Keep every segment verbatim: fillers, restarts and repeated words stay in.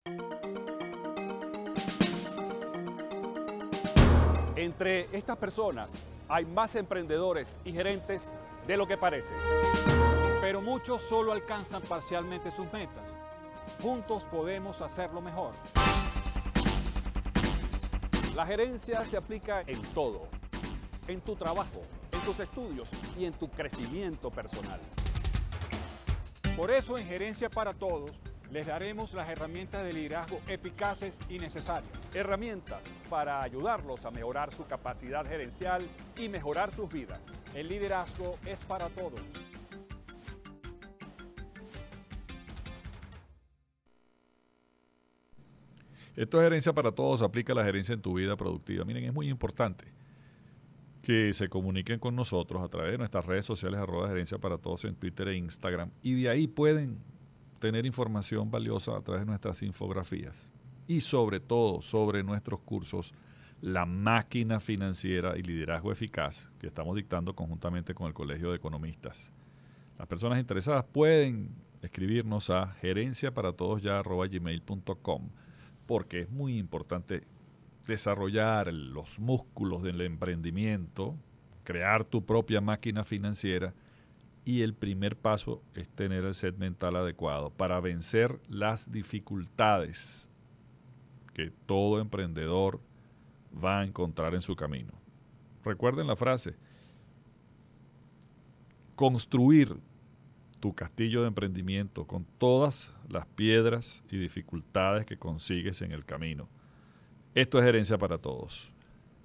Entre estas personas hay más emprendedores y gerentes de lo que parece. Pero muchos solo alcanzan parcialmente sus metas. Juntos podemos hacerlo mejor. La gerencia se aplica en todo, en tu trabajo, en tus estudios y en tu crecimiento personal. Por eso en Gerencia para Todos les daremos las herramientas de liderazgo eficaces y necesarias. Herramientas para ayudarlos a mejorar su capacidad gerencial y mejorar sus vidas. El liderazgo es para todos. Esto es Gerencia para Todos, aplica la gerencia en tu vida productiva. Miren, es muy importante que se comuniquen con nosotros a través de nuestras redes sociales, arroba Gerencia para Todos en Twitter e Instagram, y de ahí pueden tener información valiosa a través de nuestras infografías y sobre todo sobre nuestros cursos La Máquina Financiera y Liderazgo Eficaz, que estamos dictando conjuntamente con el Colegio de Economistas. Las personas interesadas pueden escribirnos a gerenciaparatodos arroba gmail punto com, porque es muy importante desarrollar los músculos del emprendimiento, crear tu propia máquina financiera, y el primer paso es tener el set mental adecuado para vencer las dificultades que todo emprendedor va a encontrar en su camino. Recuerden la frase: construir tu castillo de emprendimiento con todas las piedras y dificultades que consigues en el camino. Esto es Gerencia para Todos.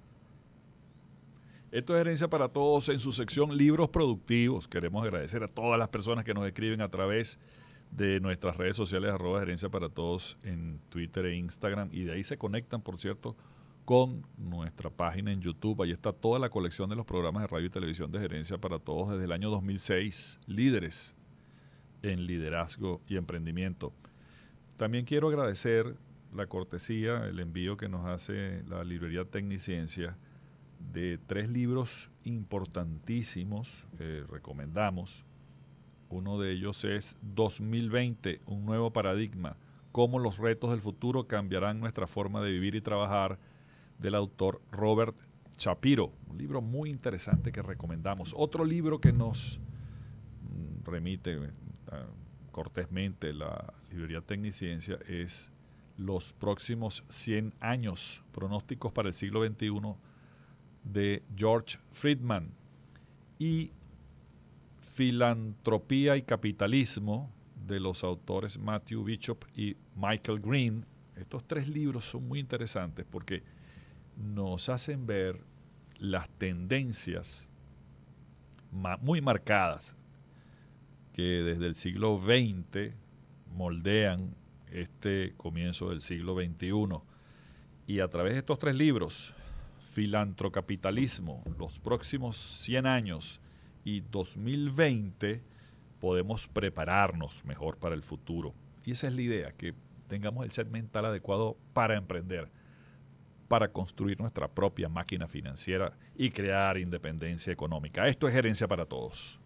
Esto es Gerencia para Todos en su sección Libros Productivos. Queremos agradecer a todas las personas que nos escriben a través de nuestras redes sociales, arroba Gerencia para Todos en Twitter e Instagram, y de ahí se conectan, por cierto, con nuestra página en YouTube. Ahí está toda la colección de los programas de radio y televisión de Gerencia para Todos desde el año dos mil seis, líderes en liderazgo y emprendimiento. También quiero agradecer la cortesía, el envío que nos hace la librería Tecniciencia de tres libros importantísimos que recomendamos. Uno de ellos es dos mil veinte, un nuevo paradigma, cómo los retos del futuro cambiarán nuestra forma de vivir y trabajar, del autor Robert Shapiro. Un libro muy interesante que recomendamos. Otro libro que nos remite uh, cortésmente la librería Tecniciencia es Los próximos cien años, pronósticos para el siglo veintiuno, de George Friedman, y Filantropía y Capitalismo, de los autores Matthew Bishop y Michael Green. Estos tres libros son muy interesantes porque nos hacen ver las tendencias muy marcadas que desde el siglo veinte moldean este comienzo del siglo veintiuno. Y a través de estos tres libros, Filantrocapitalismo, los próximos cien años y dos mil veinte, podemos prepararnos mejor para el futuro. Y esa es la idea, que tengamos el set mental adecuado para emprender, para construir nuestra propia máquina financiera y crear independencia económica. Esto es Gerencia para Todos.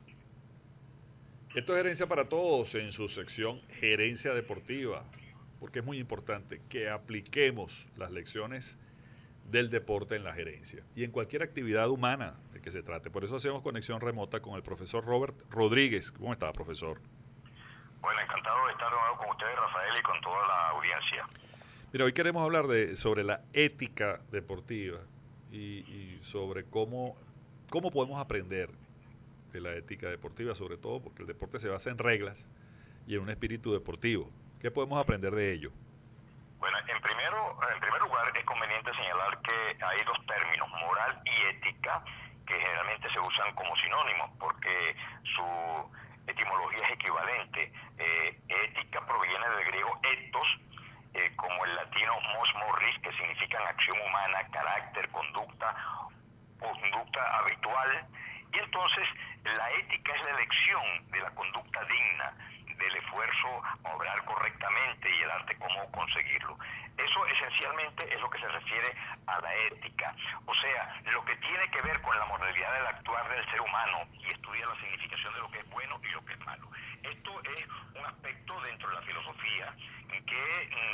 Esto es Gerencia para Todos en su sección Gerencia Deportiva, porque es muy importante que apliquemos las lecciones del deporte en la gerencia y en cualquier actividad humana de que se trate. Por eso hacemos conexión remota con el profesor Robert Rodríguez. ¿Cómo está, profesor? Bueno, encantado de estar de nuevo con ustedes, Rafael, y con toda la audiencia. Mira, hoy queremos hablar de, sobre la ética deportiva y, y sobre cómo, cómo podemos aprender de la ética deportiva, sobre todo porque el deporte se basa en reglas y en un espíritu deportivo. ¿Qué podemos aprender de ello? Bueno, en, primero, en primer lugar es conveniente señalar que hay dos términos, moral y ética, que generalmente se usan como sinónimos porque su etimología es equivalente. Eh, ética proviene del griego ethos, eh, como el latino mos morris, que significan acción humana, carácter, conducta, conducta habitual. Y entonces la ética es la elección de la conducta digna, del esfuerzo a obrar correctamente y el arte cómo conseguirlo. Eso esencialmente es lo que se refiere a la ética, o sea, lo que tiene que ver con la moralidad del actuar del ser humano y estudia la significación de lo que es bueno y lo que es malo. Esto es un aspecto dentro de la filosofía que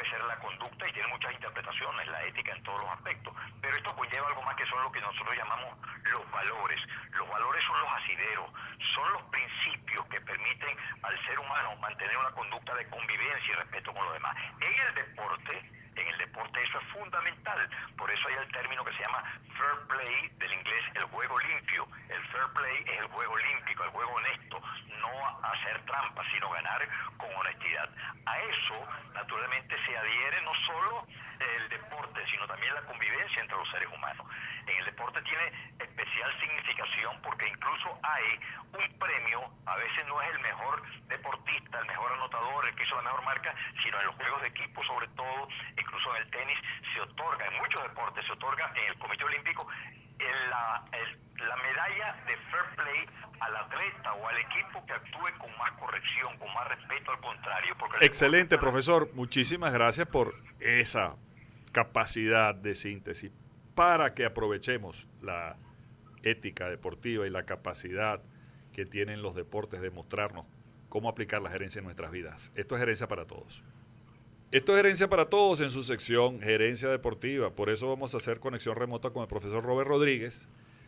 debe ser la conducta, y tiene muchas interpretaciones, la ética en todos los aspectos, pero esto conlleva algo más que son lo que nosotros llamamos los valores. Los valores son los asideros, son los principios que permiten al ser humano mantener una conducta de convivencia y respeto con los demás. En el deporte, en el deporte eso es fundamental, por eso hay el término que se llama fair play, del inglés el juego limpio. El fair play es el juego olímpico, el juego honesto, no hacer trampas, sino ganar con honestidad. A eso, naturalmente, se adhiere no solo el deporte, sino también la convivencia entre los seres humanos. En el deporte tiene especial significación porque incluso hay un premio, a veces no es el mejor deportista, el mejor anotador, el que hizo la mejor marca, sino en los juegos de equipo, sobre todo, incluso en el tenis, se otorga, en muchos deportes se otorga en el Comité Olímpico el, la, el, la medalla de fair play al atleta o al equipo que actúe con más corrección, con más respeto al contrario. Porque excelente, profesor. Muchísimas gracias por esa capacidad de síntesis para que aprovechemos la ética deportiva y la capacidad que tienen los deportes de mostrarnos cómo aplicar la gerencia en nuestras vidas. Esto es Gerencia para Todos. Esto es Gerencia para Todos en su sección Gerencia Deportiva. Por eso vamos a hacer conexión remota con el profesor Robert Rodríguez,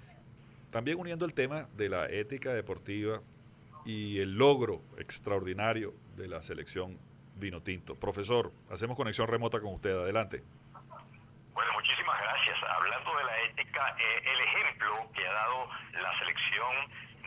también uniendo el tema de la ética deportiva y el logro extraordinario de la selección Vinotinto. Profesor, hacemos conexión remota con usted. Adelante. Bueno, muchísimas gracias. Hablando de la ética, eh, el ejemplo que ha dado la selección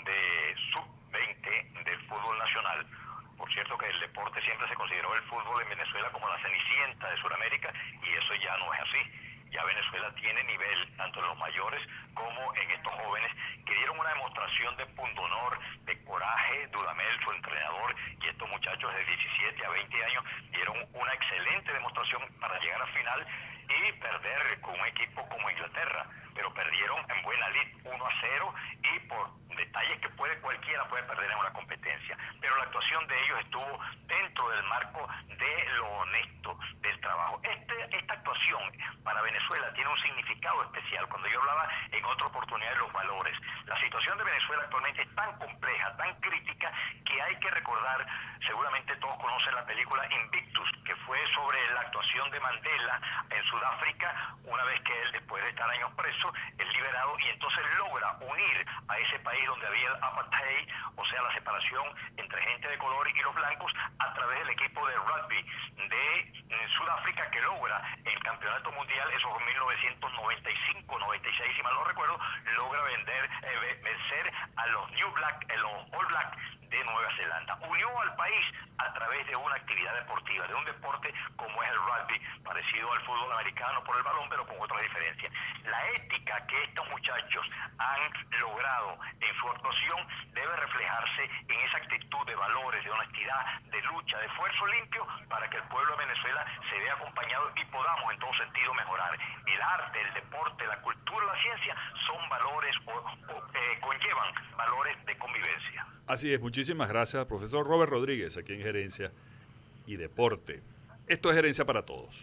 de sub veinte del fútbol nacional. Por cierto que el deporte siempre se consideró el fútbol en Venezuela como la cenicienta de Sudamérica, y eso ya no es así. Ya Venezuela tiene nivel, tanto en los mayores como en estos jóvenes, que dieron una demostración de pundonor, de coraje. Dudamel, su entrenador, y estos muchachos de diecisiete a veinte años dieron una excelente demostración para llegar a final y perder con un equipo como Inglaterra, pero perdieron en buena lid, uno a cero, y por detalles que puede cualquiera puede perder en una competencia, pero la actuación de ellos estuvo dentro del marco de lo honesto, del trabajo. Este, esta actuación para Venezuela tiene un significado especial. Cuando yo hablaba en otra oportunidad de los valores, la situación de Venezuela actualmente es tan compleja, tan crítica, que hay que recordar, seguramente todos conocen la película Invictus, que fue sobre la actuación de Mandela en Sudáfrica, una vez que él, después de estar años preso, es liberado y entonces logra unir a ese país donde había el apartheid, o sea, la separación entre gente de color y los blancos, a través del equipo de rugby de Sudáfrica, que logra el campeonato mundial, eso fue en mil novecientos noventa y cinco noventa y seis, si mal no recuerdo, logra vender, eh, vencer a los New Black, eh, los All Black de Nueva Zelanda. Unió al país a través de una actividad deportiva, de un deporte como es el rugby, parecido al fútbol americano por el balón, pero con otras diferencias. La ética que estos muchachos han logrado en su actuación debe reflejarse en esa actitud de valores, de honestidad, de lucha, de esfuerzo limpio, para que el pueblo de Venezuela se vea acompañado y podamos en todo sentido mejorar. El arte, el deporte, la cultura, la ciencia son valores o, o eh, conllevan valores de convivencia. Así es, muchísimas gracias, profesor Robert Rodríguez, aquí en Gerencia y Deporte. Esto es Gerencia para Todos.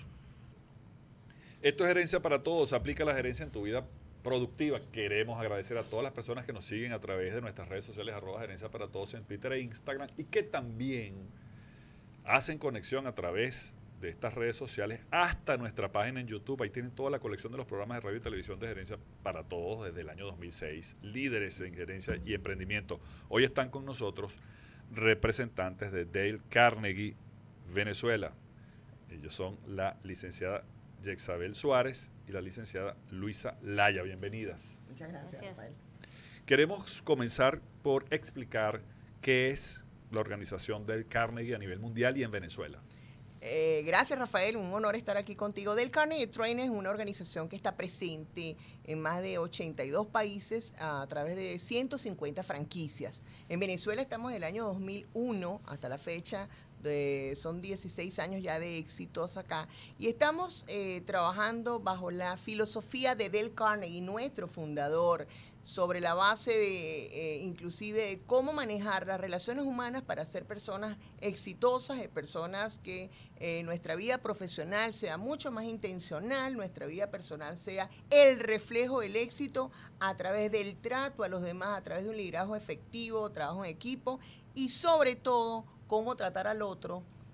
Esto es Gerencia para Todos, aplica la gerencia en tu vida productiva. Queremos agradecer a todas las personas que nos siguen a través de nuestras redes sociales, arroba Gerencia para Todos en Twitter e Instagram, y que también hacen conexión a través de estas redes sociales hasta nuestra página en YouTube. Ahí tienen toda la colección de los programas de radio y televisión de Gerencia para Todos desde el año dos mil seis, líderes en gerencia y emprendimiento. Hoy están con nosotros representantes de Dale Carnegie, Venezuela. Ellos son la licenciada Yexabel Suárez y la licenciada Luisa Laya. Bienvenidas. Muchas gracias, Gracias. Rafael. Queremos comenzar por explicar qué es la organización Dale Carnegie a nivel mundial y en Venezuela. Eh, gracias, Rafael. Un honor estar aquí contigo. Dale Carnegie Training es una organización que está presente en más de ochenta y dos países a través de ciento cincuenta franquicias. En Venezuela estamos en el año dos mil uno hasta la fecha. De, son dieciséis años ya de éxitos acá y estamos eh, trabajando bajo la filosofía de Dale Carnegie, nuestro fundador, sobre la base de eh, inclusive de cómo manejar las relaciones humanas para ser personas exitosas, de personas que eh, nuestra vida profesional sea mucho más intencional, nuestra vida personal sea el reflejo del éxito a través del trato a los demás, a través de un liderazgo efectivo, trabajo en equipo y sobre todo cómo tratar al otro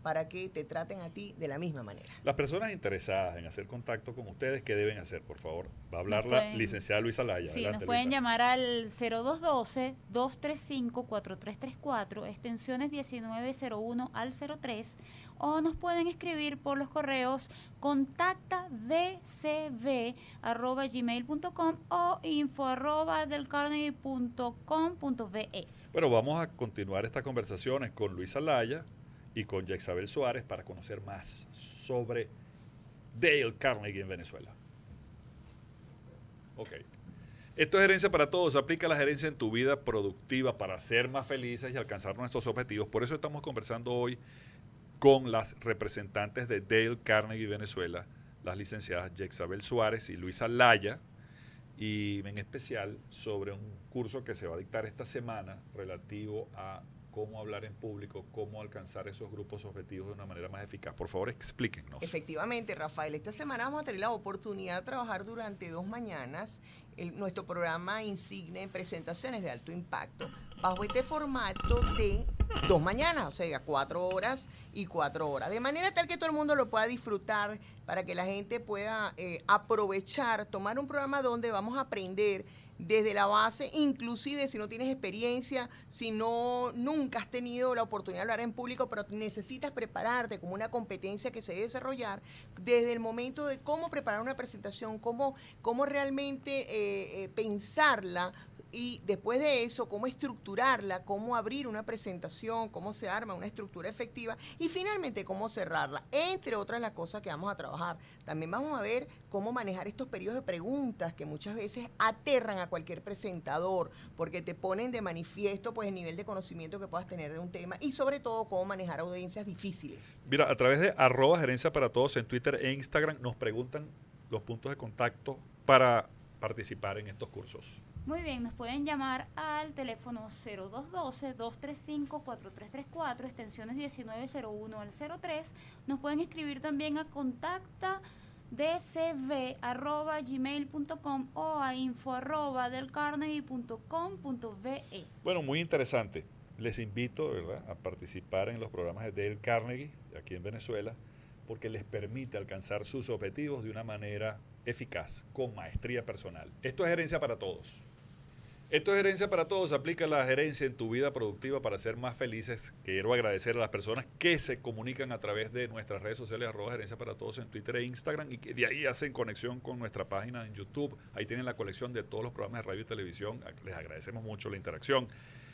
para que te traten a ti de la misma manera. Las personas interesadas en hacer contacto con ustedes, ¿qué deben hacer, por favor? Va a hablar Nos la pueden- licenciada Luisa Laya. Sí, Adelante, nos pueden Luisa. llamar al cero dos uno dos, dos tres cinco, cuatro tres tres cuatro, extensiones diecinueve cero uno al cero tres, o nos pueden escribir por los correos contacta d c v arroba gmail punto com o info arroba del carnegie punto com punto v e. Bueno, vamos a continuar estas conversaciones con Luisa Laya y con Yexabel Suárez para conocer más sobre Dale Carnegie en Venezuela. Ok. Esto es Gerencia para Todos. Aplica la gerencia en tu vida productiva para ser más felices y alcanzar nuestros objetivos. Por eso estamos conversando hoy con las representantes de Dale Carnegie Venezuela, las licenciadas Yexabel Suárez y Luisa Laya, y en especial sobre un curso que se va a dictar esta semana relativo a cómo hablar en público, cómo alcanzar esos grupos objetivos de una manera más eficaz. Por favor, explíquenos. Efectivamente, Rafael, esta semana vamos a tener la oportunidad de trabajar durante dos mañanas el, nuestro programa insigne en presentaciones de alto impacto, bajo este formato de dos mañanas, o sea, cuatro horas y cuatro horas, de manera tal que todo el mundo lo pueda disfrutar, para que la gente pueda eh, aprovechar, tomar un programa donde vamos a aprender desde la base, inclusive si no tienes experiencia, si no nunca has tenido la oportunidad de hablar en público, pero necesitas prepararte como una competencia que se debe desarrollar, desde el momento de cómo preparar una presentación, cómo, cómo realmente eh, eh, pensarla, y después de eso, cómo estructurarla, cómo abrir una presentación, cómo se arma una estructura efectiva y finalmente cómo cerrarla, entre otras las cosas que vamos a trabajar. También vamos a ver cómo manejar estos periodos de preguntas que muchas veces aterran a cualquier presentador porque te ponen de manifiesto pues el nivel de conocimiento que puedas tener de un tema y sobre todo cómo manejar audiencias difíciles. Mira, a través de arroba gerencia para todos en Twitter e Instagram nos preguntan los puntos de contacto para participar en estos cursos. Muy bien, nos pueden llamar al teléfono cero dos uno dos, dos tres cinco, cuatro tres tres cuatro, extensiones diecinueve cero uno al cero tres. Nos pueden escribir también a contacta d c v arroba gmail punto com o a info arroba del carnegie punto com punto v e. Bueno, muy interesante. Les invito, ¿verdad?, a participar en los programas de Dale Carnegie aquí en Venezuela, porque les permite alcanzar sus objetivos de una manera eficaz, con maestría personal. Esto es Gerencia para Todos. Esto es Gerencia para Todos. Aplica la gerencia en tu vida productiva para ser más felices. Quiero agradecer a las personas que se comunican a través de nuestras redes sociales, arroba Gerencia para Todos en Twitter e Instagram, y que de ahí hacen conexión con nuestra página en YouTube. Ahí tienen la colección de todos los programas de radio y televisión. Les agradecemos mucho la interacción.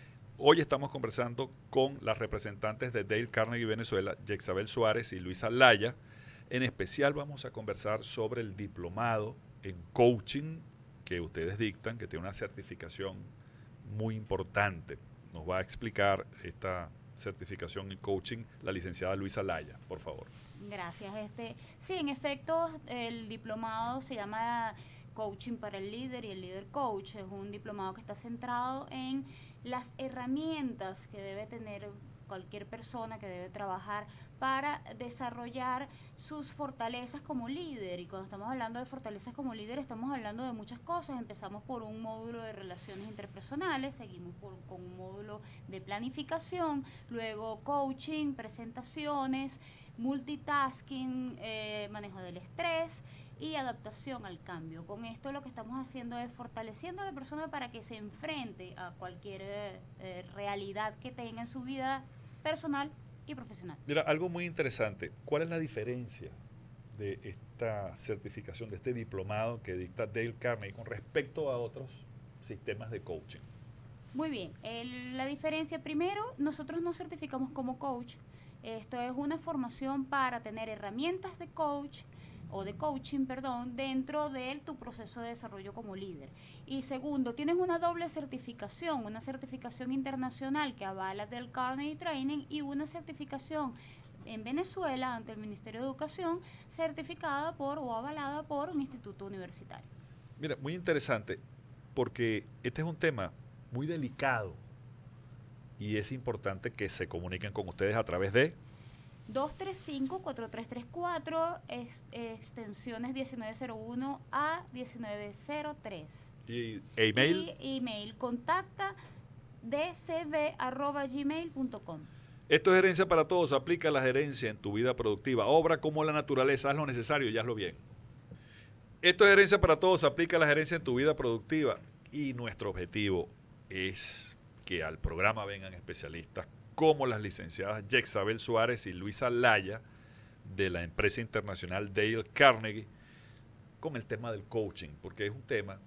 Hoy estamos conversando con las representantes de Dale Carnegie Venezuela, Yexabel Suárez y Luisa Laya. En especial vamos a conversar sobre el diplomado en coaching que ustedes dictan, que tiene una certificación muy importante. Nos va a explicar esta certificación en coaching la licenciada Luisa Laya, por favor. Gracias. Este, sí, en efecto, el diplomado se llama Coaching para el Líder y el Líder Coach. Es un diplomado que está centrado en las herramientas que debe tener cualquier persona, que debe trabajar para desarrollar sus fortalezas como líder. Y cuando estamos hablando de fortalezas como líder, estamos hablando de muchas cosas. Empezamos por un módulo de relaciones interpersonales, seguimos por, con un módulo de planificación, luego coaching, presentaciones, multitasking, eh, manejo del estrés y adaptación al cambio. Con esto lo que estamos haciendo es fortaleciendo a la persona para que se enfrente a cualquier eh, eh, realidad que tenga en su vida personal y profesional. Mira, algo muy interesante. ¿Cuál es la diferencia de esta certificación, de este diplomado que dicta Dale Carnegie con respecto a otros sistemas de coaching? Muy bien. El, la diferencia, primero, nosotros nos certificamos como coach. Esto es una formación para tener herramientas de coach o de coaching, perdón, dentro de tu proceso de desarrollo como líder. Y segundo, tienes una doble certificación, una certificación internacional que avala del Carnegie Training y una certificación en Venezuela ante el Ministerio de Educación, certificada por o avalada por un instituto universitario. Mira, muy interesante, porque este es un tema muy delicado y es importante que se comuniquen con ustedes a través de dos tres cinco, cuatro tres tres cuatro, ex, extensiones diecinueve cero uno a diecinueve cero tres. ¿Y email? Y email, contacta d c v arroba gmail punto com. Esto es Gerencia para Todos. Aplica la gerencia en tu vida productiva. Obra como la naturaleza. Haz lo necesario y hazlo bien. Esto es Gerencia para Todos. Aplica la gerencia en tu vida productiva. Y nuestro objetivo es que al programa vengan especialistas como las licenciadas Yexabel Suárez y Luisa Laya de la empresa internacional Dale Carnegie con el tema del coaching, porque es un tema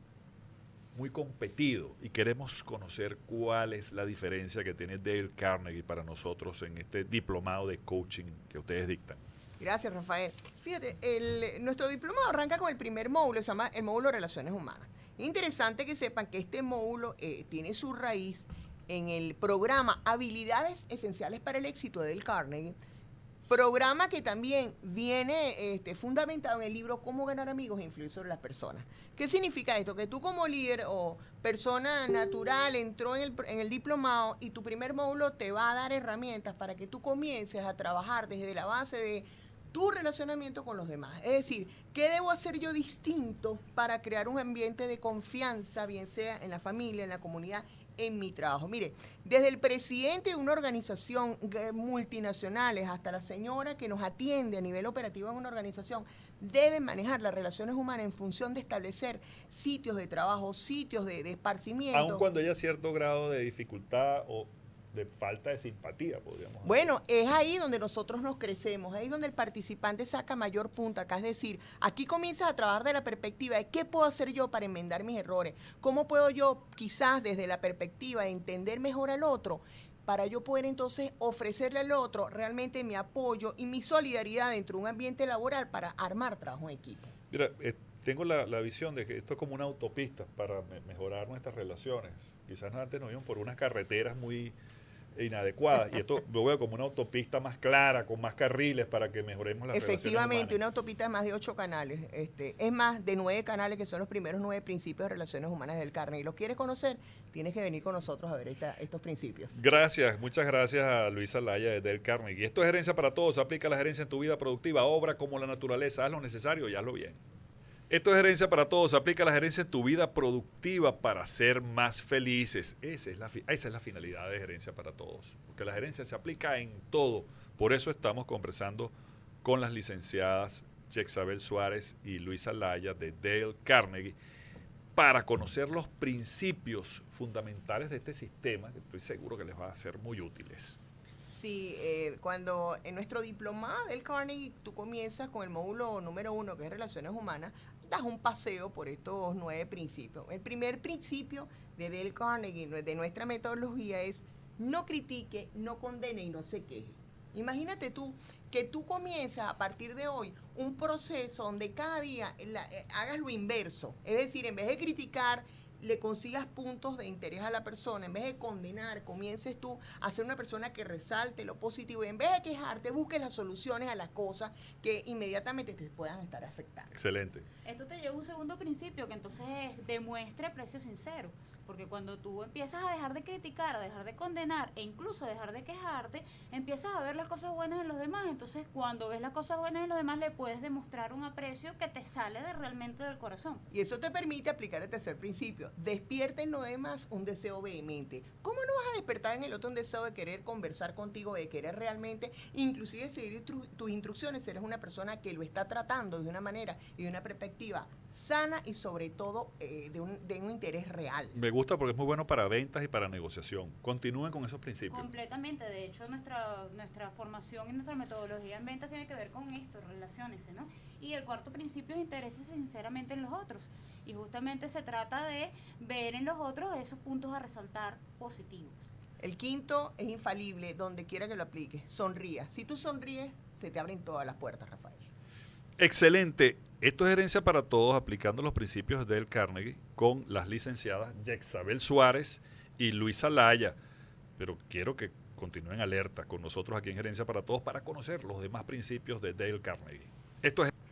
muy competido y queremos conocer cuál es la diferencia que tiene Dale Carnegie para nosotros en este diplomado de coaching que ustedes dictan. Gracias, Rafael. Fíjate, el, nuestro diplomado arranca con el primer módulo, se llama el módulo de Relaciones Humanas. Interesante que sepan que este módulo eh, tiene su raíz en el programa Habilidades Esenciales para el Éxito de Dale Carnegie, programa que también viene este, fundamentado en el libro Cómo ganar amigos e influir sobre las personas. ¿Qué significa esto? Que tú como líder o persona natural entró en el, en el diplomado y tu primer módulo te va a dar herramientas para que tú comiences a trabajar desde la base de tu relacionamiento con los demás. Es decir, ¿qué debo hacer yo distinto para crear un ambiente de confianza, bien sea en la familia, en la comunidad, en mi trabajo? Mire, desde el presidente de una organización multinacional hasta la señora que nos atiende a nivel operativo en una organización, deben manejar las relaciones humanas en función de establecer sitios de trabajo, sitios de, de esparcimiento. Aun cuando haya cierto grado de dificultad o de falta de simpatía, podríamos decir. Bueno, es ahí donde nosotros nos crecemos, ahí donde el participante saca mayor punta, acá es decir, aquí comienzas a trabajar de la perspectiva de qué puedo hacer yo para enmendar mis errores, cómo puedo yo quizás desde la perspectiva de entender mejor al otro, para yo poder entonces ofrecerle al otro realmente mi apoyo y mi solidaridad dentro de un ambiente laboral para armar trabajo en equipo. Mira, eh, tengo la, la visión de que esto es como una autopista para me mejorar nuestras relaciones. Quizás antes nos íbamos por unas carreteras muy inadecuadas y esto lo veo como una autopista más clara, con más carriles para que mejoremos las relaciones Efectivamente, humanas. una autopista de más de ocho canales, este, es más de nueve canales que son los primeros nueve principios de relaciones humanas del Carnegie. ¿Los quieres conocer? Tienes que venir con nosotros a ver esta, estos principios. Gracias, muchas gracias a Luisa Laya de Dale Carnegie. Esto es Gerencia para Todos. Aplica la gerencia en tu vida productiva. Obra como la naturaleza. Haz lo necesario y hazlo bien. Esto es Gerencia para Todos. Aplica la gerencia en tu vida productiva para ser más felices. Esa es la, esa es la finalidad de Gerencia para Todos. Porque la gerencia se aplica en todo. Por eso estamos conversando con las licenciadas Yexabel Suárez y Luisa Laya de Dale Carnegie para conocer los principios fundamentales de este sistema que estoy seguro que les va a ser muy útiles. Sí, eh, cuando en nuestro diplomado del Carnegie tú comienzas con el módulo número uno, que es Relaciones Humanas, das un paseo por estos nueve principios. El primer principio de Dale Carnegie, de nuestra metodología, es no critique, no condene y no se queje. Imagínate tú que tú comienzas a partir de hoy un proceso donde cada día la, eh, hagas lo inverso. Es decir, en vez de criticar, le consigas puntos de interés a la persona. En vez de condenar, comiences tú a ser una persona que resalte lo positivo. Y en vez de quejarte, busques las soluciones a las cosas que inmediatamente te puedan estar afectando. Excelente. Esto te lleva a un segundo principio que entonces es demuestre aprecio sincero. Porque cuando tú empiezas a dejar de criticar, a dejar de condenar e incluso a dejar de quejarte, empiezas a ver las cosas buenas en los demás. Entonces, cuando ves las cosas buenas en los demás, le puedes demostrar un aprecio que te sale de realmente del corazón. Y eso te permite aplicar el tercer principio. Despierta en los demás un deseo vehemente. ¿Cómo no vas a despertar en el otro un deseo de querer conversar contigo, de querer realmente, inclusive seguir tu, tus instrucciones? Eres una persona que lo está tratando de una manera y de una perspectiva sana y sobre todo eh, de, un, de un interés real. Me gusta porque es muy bueno para ventas y para negociación. Continúen con esos principios. Completamente. De hecho, nuestra nuestra formación y nuestra metodología en ventas tiene que ver con esto, relaciones, ¿no? Y el cuarto principio es interese sinceramente en los otros. Y justamente se trata de ver en los otros esos puntos a resaltar positivos. El quinto es infalible, donde quiera que lo apliques. Sonría. Si tú sonríes, se te abren todas las puertas, Rafael. Excelente. Esto es Gerencia para Todos, aplicando los principios del Carnegie con las licenciadas Yexabel Suárez y Luisa Laya. Pero quiero que continúen alerta con nosotros aquí en Gerencia para Todos para conocer los demás principios de Dale Carnegie. Esto es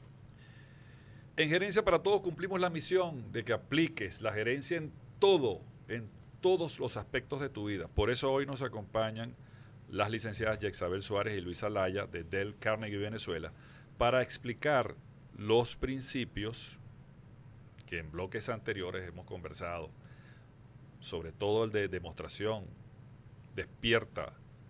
En Gerencia para Todos cumplimos la misión de que apliques la gerencia en todo, en todos los aspectos de tu vida. Por eso hoy nos acompañan las licenciadas Yexabel Suárez y Luisa Laya de Dale Carnegie Venezuela para explicar los principios que en bloques anteriores hemos conversado, sobre todo el de demostración, despierta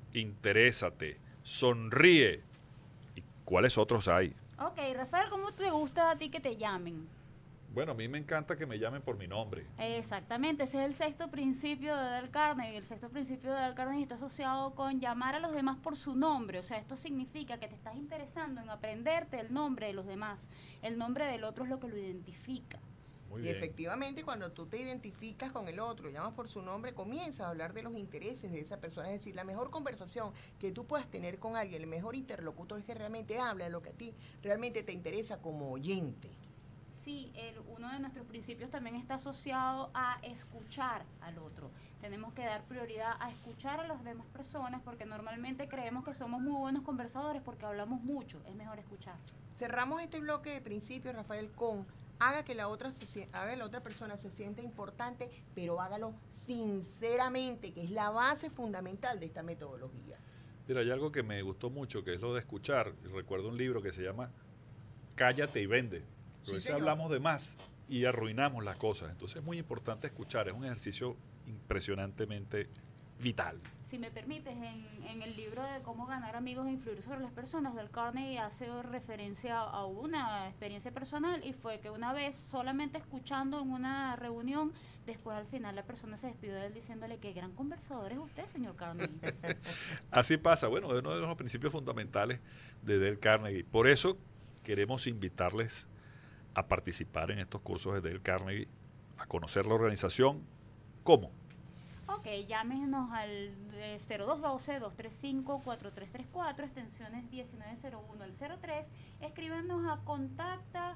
interésate, sonríe. ¿Y cuáles otros hay? Ok, Rafael, ¿cómo te gusta a ti que te llamen? Bueno, a mí me encanta que me llamen por mi nombre. Exactamente, ese es el sexto principio de Dale Carnegie. El sexto principio de Dale Carnegie está asociado con llamar a los demás por su nombre. O sea, esto significa que te estás interesando en aprenderte el nombre de los demás. El nombre del otro es lo que lo identifica. Muy y bien. efectivamente, cuando tú te identificas con el otro, llamas por su nombre, comienzas a hablar de los intereses de esa persona. Es decir, la mejor conversación que tú puedas tener con alguien, el mejor interlocutor es que realmente habla de lo que a ti realmente te interesa como oyente. Sí, el, uno de nuestros principios también está asociado a escuchar al otro. Tenemos que dar prioridad a escuchar a las demás personas porque normalmente creemos que somos muy buenos conversadores porque hablamos mucho. Es mejor escuchar. Cerramos este bloque de principios, Rafael, con haga que la otra se, haga que la otra persona se sienta importante, pero hágalo sinceramente, que es la base fundamental de esta metodología. Mira, hay algo que me gustó mucho, que es lo de escuchar. Y recuerdo un libro que se llama Cállate y vende. Pero Sí, ese señor. hablamos de más y arruinamos las cosas. Entonces es muy importante escuchar. Es un ejercicio impresionantemente vital. Si me permites, en, en el libro de Cómo ganar amigos e influir sobre las personas, Dale Carnegie hace referencia a una experiencia personal y fue que una vez, solamente escuchando en una reunión, después al final la persona se despidió de él diciéndole qué gran conversador es usted, señor Carnegie. Así pasa. Bueno, es uno de los principios fundamentales de Dale Carnegie. Por eso queremos invitarles a participar en estos cursos de Dale Carnegie, a conocer la organización. ¿Cómo? Ok, llámenos al eh, cero dos uno dos, dos tres cinco, cuatro tres tres cuatro, extensiones diecinueve cero uno al cero tres, escríbenos a contacta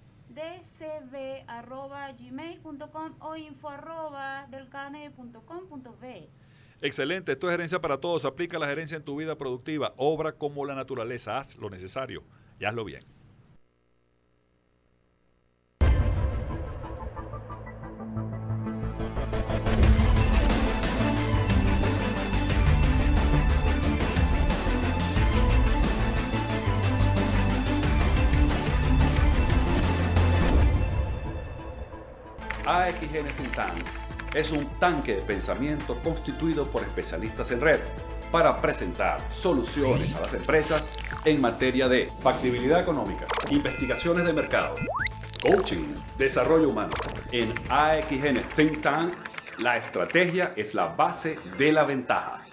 d c b arroba gmail punto com o info arroba delcarnegie punto com punto b. Excelente, esto es Gerencia para Todos. Aplica la gerencia en tu vida productiva. Obra como la naturaleza. Haz lo necesario y hazlo bien. A X N Think Tank es un tanque de pensamiento constituido por especialistas en red para presentar soluciones a las empresas en materia de factibilidad económica, investigaciones de mercado, coaching, desarrollo humano. En A X N Think Tank, la estrategia es la base de la ventaja.